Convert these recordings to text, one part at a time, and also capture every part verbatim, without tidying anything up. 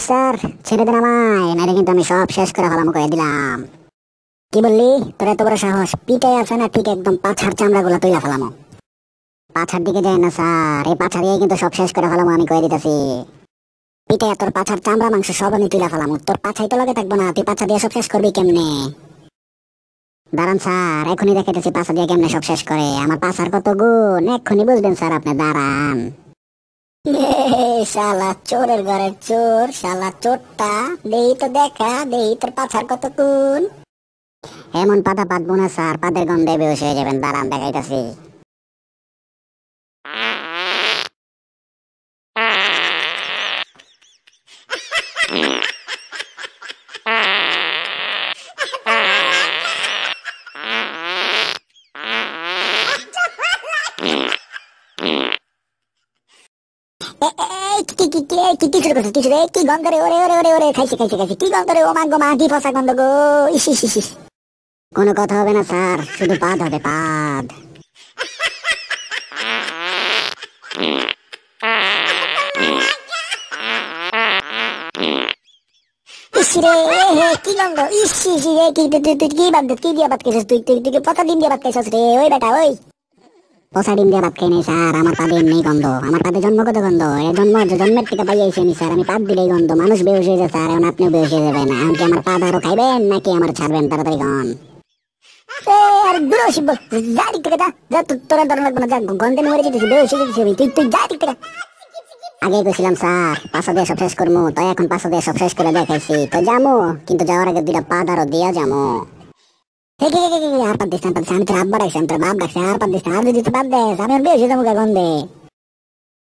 Sir, ছেড়ে দেন আমায়, নাইলে কিন্তু আমি সব শেষ করে ফেলাম কয়ে দিলাম। কি বললি? তোর এত বড় সাহস? পিঠে আছে না ঠিক একদম পাছার চামড়া গুলা তুইলা ফেলামো। পাছার দিকে যায় না স্যার, এই পাছা দিয়ে কিন্তু সব শেষ করে ফেলামো আমি কয়ে দিতেছি। পিঠে তোর পাছার চামড়া মাংস সব আমি তুইলা ফেলামো, তোর পাছাই তো লগে থাকবো না, তুই পাছা দিয়ে সব শেষ করবি কেমনে? দাঁড়ান স্যার, এখনই দেখাইতেছি পাছা দিয়ে কেমনে সব শেষ করে। আমার পাছার কত গুণ এক্ষুনি বুঝবেন স্যার, আপনি দাঁড়ান। শালা চোরের ঘরের চোর, শালা চোরটা, দেই তো দেখা, দেই তোর পাছার কত গুণ। এমন পাতা পাতবো না স্যার, পাতের গন্ধে বেহুশ হয়ে যাবেন, দাঁড়ান দেখাইতেছি। কি কি কি কি কি শুরু করছিস? কি শুরু? এই কি গন্ধ রে? ওরে ওরে ওরে ওরে, খাইছে খাইছে খাইছে, কি গন্ধ রে? ও মা গো মা, কি ফসা গন্ধ গো, ইস ইস ইস ইস। কোনো কথা হবে না স্যার, শুধু পাদ হবে পাদ। ইস রে, এ হে, কি গন্ধ, ইস ইস রে, কি তুই তুই তুই কি বাদ কি দিয়ে ভাত খাইছিস? তুই তুই তুই কি পচা ডিম দিয়ে ভাত খাইছিস রে? ওই বেটা ওই, পচা ডিম দিয়ে ভাত খাই নাই স্যার, আমার পাদে এমনি গন্ধ, আমার পাদে জন্মগত গন্ধ, এ জন্ম জন্মের থেকে পাইয়াছি আমি স্যার, আমি পাদ দিলেই গন্ধ, মানুষ বেহুশ হয়ে যায় স্যার, এখন আপনিও বেহুশ হয়ে যাবেন। এখন কি আমার পাদ আরো খাইবেন নাকি আমার ছাড়বেন? তাড়াতাড়ি গন। আর দূর শিব, যা দিক থেকে যা, যা তোরা ধরন লাগবে না, যা গন্ধে মরে যেতেছি, বেহুশ হয়ে যেতেছি, তুই তুই যা দিক থেকে। আগে কইছিলাম স্যার পাঁচা দিয়ে সব শেষ করবো, তাই এখন পাঁচা দিয়ে সব শেষ করে দেখাইছি, তো যামো, কিন্তু যাওয়ার আগে দুইটা পাদ আরো দিয়া যামো। আর পাদ দিস না, আমি তোর আব্বা রাখছি, আমি তোর বাপ রাখছি, আর পাদ দিস না, আর যদি তুই বাদ দেস আমি বেশি যাবো গন্ধে।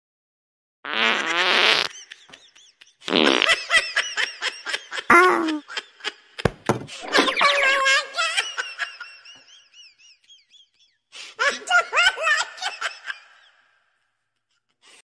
আহ